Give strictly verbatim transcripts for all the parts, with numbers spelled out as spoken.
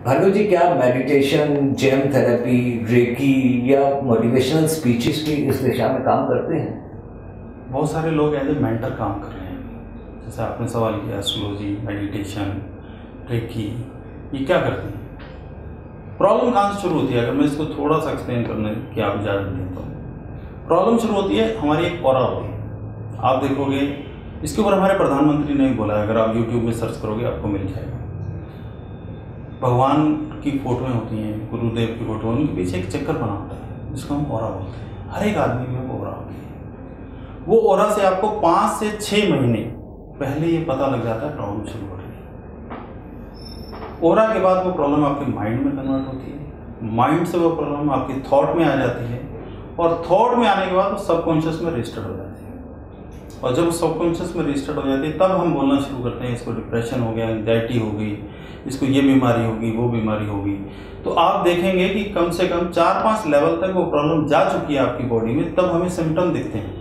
भार्गव जी, क्या meditation, gem therapy, reiki या motivational speeches भी इस दिशा में काम करते हैं? बहुत सारे लोग एज ए मेंटर काम कर रहे हैं। जैसे आपने सवाल किया, एस्ट्रोलॉजी, मेडिटेशन, रेकी, ये क्या करते हैं? प्रॉब्लम कहाँ से शुरू होती है? अगर मैं इसको थोड़ा सा एक्सप्लेन करने की आप इजाज़त दें तो प्रॉब्लम शुरू होती है, हमारी एक ऑरा होती है। आप देखोगे, इसके ऊपर हमारे प्रधानमंत्री ने भी बोला है, अगर आप यूट्यूब में सर्च करोगे आपको मिल जाएगा। भगवान की फोटोएं होती हैं, गुरुदेव की फोटो, उनके पीछे एक चक्कर बना होता है जिसको हम ऑरा बोलते हैं। हर एक आदमी में वो ऑरा होती है। वो ऑरा से आपको पाँच से छः महीने पहले ये पता लग जाता है प्रॉब्लम शुरू हो रही है। ऑरा के बाद वो प्रॉब्लम आपके माइंड में कन्वर्ट होती है, माइंड से वो प्रॉब्लम आपकी थॉट में आ जाती है, और थॉट में आने के बाद वो सबकॉन्शियस में रजिस्टर्ड हो जाती है। और जब सबकॉन्शियस में रजिस्टर्ड हो जाती है तब हम बोलना शुरू करते हैं, इसको डिप्रेशन हो गया, एंग्जाइटी हो गई, इसको ये बीमारी होगी, वो बीमारी होगी। तो आप देखेंगे कि कम से कम चार पांच लेवल तक वो प्रॉब्लम जा चुकी है आपकी बॉडी में, तब हमें सिम्टम दिखते हैं।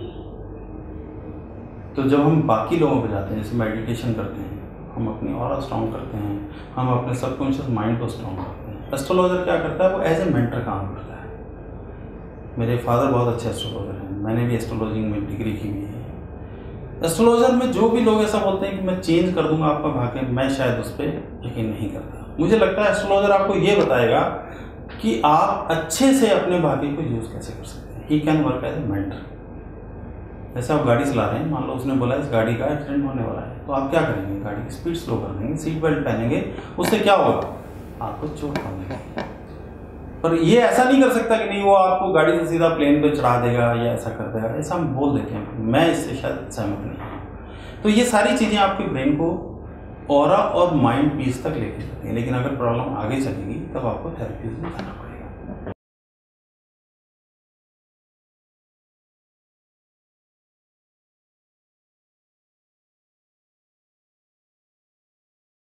तो जब हम बाकी लोगों पे जाते हैं, जैसे मेडिटेशन करते हैं, हम अपनी ऑरा स्ट्रॉन्ग करते हैं, हम अपने सबकॉन्शियस माइंड को स्ट्रॉन्ग करते हैं। एस्ट्रोलॉजर क्या करता है? वो एज ए मेंटर काम करता है। मेरे फादर बहुत अच्छे एस्ट्रोलॉजर हैं, मैंने भी एस्ट्रोलॉजी में डिग्री की हुई है। एस्ट्रोलॉजर में जो भी लोग ऐसा बोलते हैं कि मैं चेंज कर दूंगा आपका भाग्य, मैं शायद उस पर यकीन नहीं करता। मुझे लगता है एस्ट्रोलॉजर आपको ये बताएगा कि आप अच्छे से अपने भाग्य को यूज़ कैसे कर सकते हैं। He can work as a mentor. जैसे आप गाड़ी चला रहे हैं, मान लो उसने बोला इस गाड़ी का एक्सीडेंट होने वाला है, तो आप क्या करेंगे? गाड़ी की स्पीड स्लो कर देंगे, सीट बेल्ट पहनेंगे, उससे क्या होगा? आपको चोट पहुंचेगी। पर ये ऐसा नहीं कर सकता कि नहीं, वो आपको गाड़ी से सीधा प्लेन पे चढ़ा देगा या ऐसा कर देगा। ऐसा हम बोल देते हैं, मैं इससे शायद सहमत नहीं हूँ। तो ये सारी चीज़ें आपके ब्रेन को ऑरा और माइंड पीस तक लेके जाती हैं, लेकिन अगर प्रॉब्लम आगे चलेगी तब आपको थेरेपी में जाना पड़ेगा।